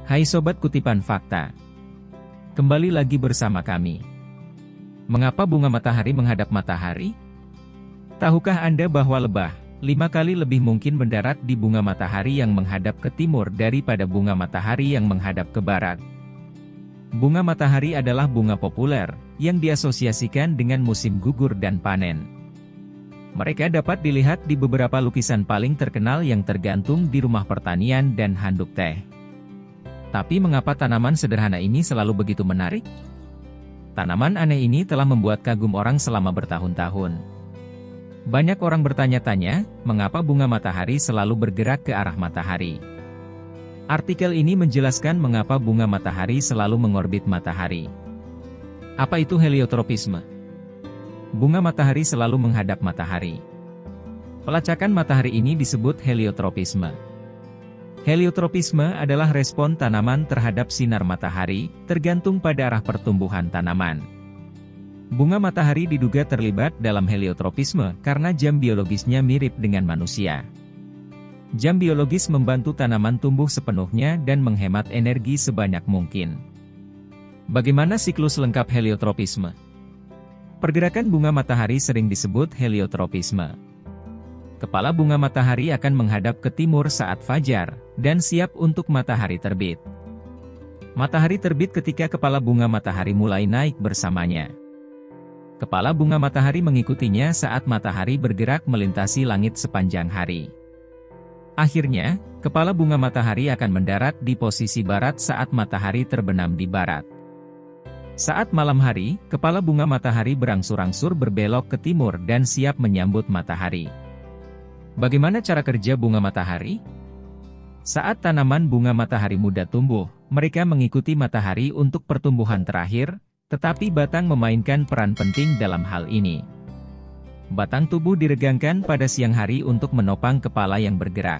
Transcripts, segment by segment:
Hai Sobat Kutipan Fakta. Kembali lagi bersama kami. Mengapa bunga matahari menghadap matahari? Tahukah Anda bahwa lebah 5 kali lebih mungkin mendarat di bunga matahari yang menghadap ke timur daripada bunga matahari yang menghadap ke barat? Bunga matahari adalah bunga populer, yang diasosiasikan dengan musim gugur dan panen. Mereka dapat dilihat di beberapa lukisan paling terkenal yang tergantung di rumah pertanian dan handuk teh. Tapi mengapa tanaman sederhana ini selalu begitu menarik? Tanaman aneh ini telah membuat kagum orang selama bertahun-tahun. Banyak orang bertanya-tanya, mengapa bunga matahari selalu bergerak ke arah matahari? Artikel ini menjelaskan mengapa bunga matahari selalu mengorbit matahari. Apa itu heliotropisme? Bunga matahari selalu menghadap matahari. Pelacakan matahari ini disebut heliotropisme. Heliotropisme adalah respon tanaman terhadap sinar matahari, tergantung pada arah pertumbuhan tanaman. Bunga matahari diduga terlibat dalam heliotropisme karena jam biologisnya mirip dengan manusia. Jam biologis membantu tanaman tumbuh sepenuhnya dan menghemat energi sebanyak mungkin. Bagaimana siklus lengkap heliotropisme? Pergerakan bunga matahari sering disebut heliotropisme. Kepala bunga matahari akan menghadap ke timur saat fajar, dan siap untuk matahari terbit. Matahari terbit ketika kepala bunga matahari mulai naik bersamanya. Kepala bunga matahari mengikutinya saat matahari bergerak melintasi langit sepanjang hari. Akhirnya, kepala bunga matahari akan mendarat di posisi barat saat matahari terbenam di barat. Saat malam hari, kepala bunga matahari berangsur-angsur berbelok ke timur dan siap menyambut matahari. Bagaimana cara kerja bunga matahari? Saat tanaman bunga matahari muda tumbuh, mereka mengikuti matahari untuk pertumbuhan terakhir, tetapi batang memainkan peran penting dalam hal ini. Batang tubuh diregangkan pada siang hari untuk menopang kepala yang bergerak.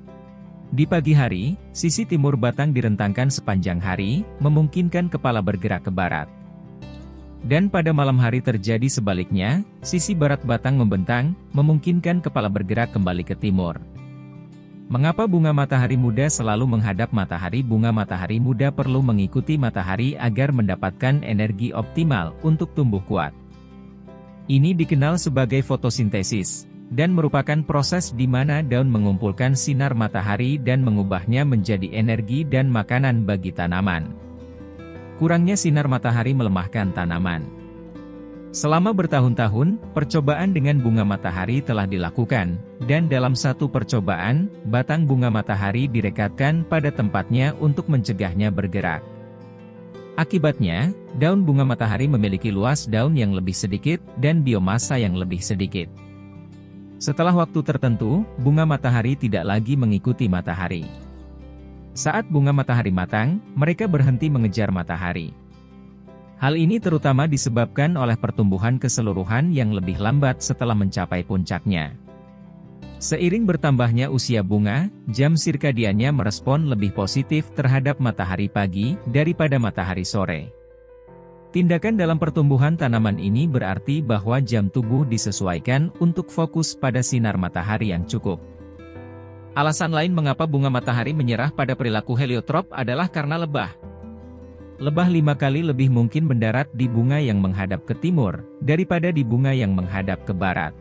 Di pagi hari, sisi timur batang direntangkan sepanjang hari, memungkinkan kepala bergerak ke barat. Dan pada malam hari terjadi sebaliknya, sisi barat batang membentang, memungkinkan kepala bergerak kembali ke timur. Mengapa bunga matahari muda selalu menghadap matahari? Bunga matahari muda perlu mengikuti matahari agar mendapatkan energi optimal untuk tumbuh kuat. Ini dikenal sebagai fotosintesis, dan merupakan proses di mana daun mengumpulkan sinar matahari dan mengubahnya menjadi energi dan makanan bagi tanaman. Kurangnya sinar matahari melemahkan tanaman. Selama bertahun-tahun, percobaan dengan bunga matahari telah dilakukan, dan dalam satu percobaan, batang bunga matahari direkatkan pada tempatnya untuk mencegahnya bergerak. Akibatnya, daun bunga matahari memiliki luas daun yang lebih sedikit, dan biomasa yang lebih sedikit. Setelah waktu tertentu, bunga matahari tidak lagi mengikuti matahari. Saat bunga matahari matang, mereka berhenti mengejar matahari. Hal ini terutama disebabkan oleh pertumbuhan keseluruhan yang lebih lambat setelah mencapai puncaknya. Seiring bertambahnya usia bunga, jam sirkadiannya merespon lebih positif terhadap matahari pagi daripada matahari sore. Tindakan dalam pertumbuhan tanaman ini berarti bahwa jam tubuh disesuaikan untuk fokus pada sinar matahari yang cukup. Alasan lain mengapa bunga matahari menyerah pada perilaku heliotrop adalah karena lebah. Lebah 5 kali lebih mungkin mendarat di bunga yang menghadap ke timur, daripada di bunga yang menghadap ke barat.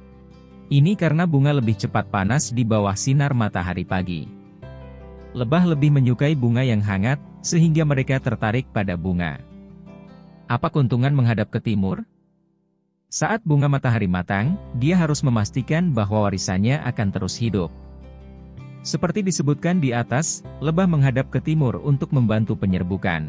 Ini karena bunga lebih cepat panas di bawah sinar matahari pagi. Lebah lebih menyukai bunga yang hangat, sehingga mereka tertarik pada bunga. Apa keuntungan menghadap ke timur? Saat bunga matahari matang, dia harus memastikan bahwa warisannya akan terus hidup. Seperti disebutkan di atas, lebah menghadap ke timur untuk membantu penyerbukan.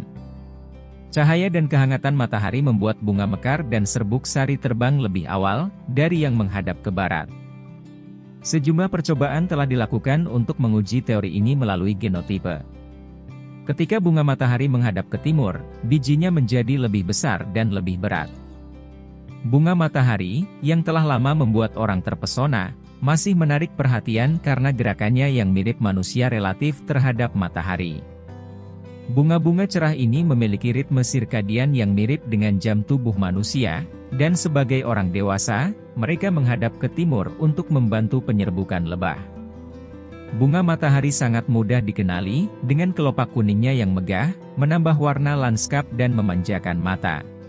Cahaya dan kehangatan matahari membuat bunga mekar dan serbuk sari terbang lebih awal dari yang menghadap ke barat. Sejumlah percobaan telah dilakukan untuk menguji teori ini melalui genotipe. Ketika bunga matahari menghadap ke timur, bijinya menjadi lebih besar dan lebih berat. Bunga matahari, yang telah lama membuat orang terpesona, masih menarik perhatian karena gerakannya yang mirip manusia relatif terhadap matahari. Bunga-bunga cerah ini memiliki ritme sirkadian yang mirip dengan jam tubuh manusia, dan sebagai orang dewasa, mereka menghadap ke timur untuk membantu penyerbukan lebah. Bunga matahari sangat mudah dikenali, dengan kelopak kuningnya yang megah, menambah warna lanskap dan memanjakan mata.